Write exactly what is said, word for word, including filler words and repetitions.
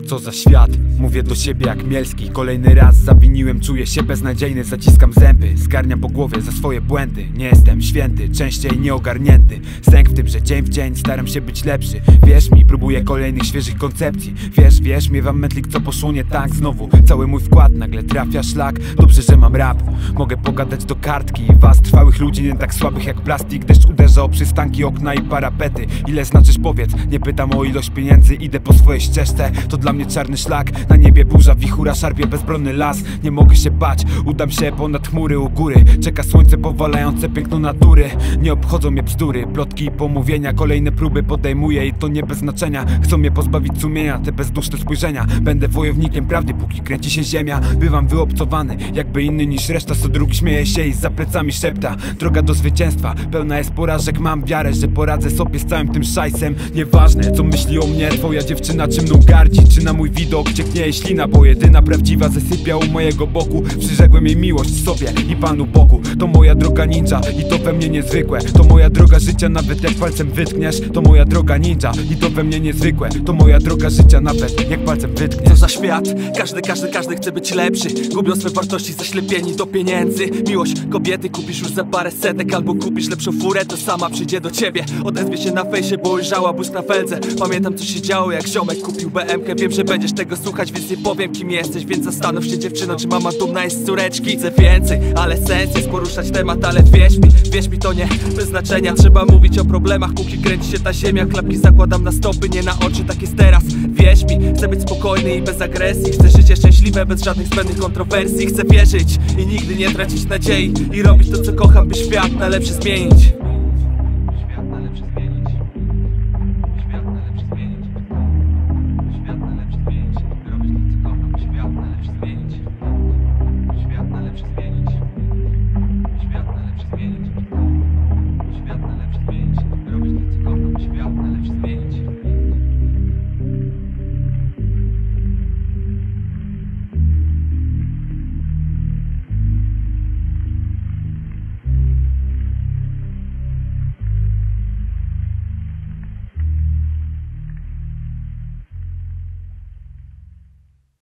Co za świat, mówię do siebie jak Mielski. Kolejny raz zawiniłem, czuję się beznadziejny. Zaciskam zęby, zgarniam po głowie za swoje błędy. Nie jestem święty, częściej nieogarnięty. Sęk w tym, że dzień w dzień staram się być lepszy. Wierz mi, próbuję kolejnych świeżych koncepcji. Wiesz, wiesz, miewam mętlik, co poszło nie tak. Znowu cały mój wkład nagle trafia szlak. Dobrze, że mam rap, mogę pogadać do kartki. Was, trwałych ludzi, nie tak słabych jak plastik. Deszcz uderza o przystanki, okna i parapety. Ile znaczysz, powiedz, nie pytam o ilość pieniędzy. Idę po swojej ścieżce, to dla mnie czarny szlak. Na niebie burza, wichura, szarpie bezbronny las. Nie mogę się bać, udam się ponad chmury u góry. Czeka słońce powalające piękno natury. Nie obchodzą mnie bzdury, plotki i pomówienia. Kolejne próby podejmuję i to nie bez znaczenia. Chcą mnie pozbawić sumienia, te bezduszne spojrzenia. Będę wojownikiem prawdy, póki kręci się ziemia. Bywam wyobcowany, jakby inny niż reszta. Co drugi śmieje się i za plecami szepta. Droga do zwycięstwa, pełna jest porażek. Mam wiarę, że poradzę sobie z całym tym szajsem. Nieważne, co myśli o mnie twoja dziewczyna, czy mną gardzi, czy na mój widok cieknie ślina. Bo jedyna prawdziwa zasypia u mojego boku. Przyrzekłem jej miłość sobie i Panu Bogu. To moja droga ninja i to we mnie niezwykłe. To moja droga życia, nawet jak palcem wytkniesz. To moja droga ninja i to we mnie niezwykłe. To moja droga życia, nawet jak palcem wytkniesz. Co za świat, każdy, każdy, każdy chce być lepszy. Gubią swe wartości, zaślepieni do pieniędzy. Miłość kobiety kupisz już za parę setek. Albo kupisz lepszą furę, to sama przyjdzie do ciebie. Odezwie się na fejsie, bo ujrzała błysk na feldze. Pamiętam, co się działo, jak ziomek kupił B M K. Wiem, że będziesz tego słuchać, więc nie powiem, kim jesteś. Więc zastanów się, dziewczyno, czy mama dumna jest z córeczki. Chcę więcej, ale sens jest poruszać temat. Ale wierz mi, wierz mi, to nie bez znaczenia. Trzeba mówić o problemach, póki kręci się ta ziemia. Klapki zakładam na stopy, nie na oczy, tak jest teraz. Wierz mi, chcę być spokojny i bez agresji. Chcę życie szczęśliwe, bez żadnych zbędnych kontrowersji. Chcę wierzyć i nigdy nie tracić nadziei. I robić to, co kocham, by świat na lepszy zmienić.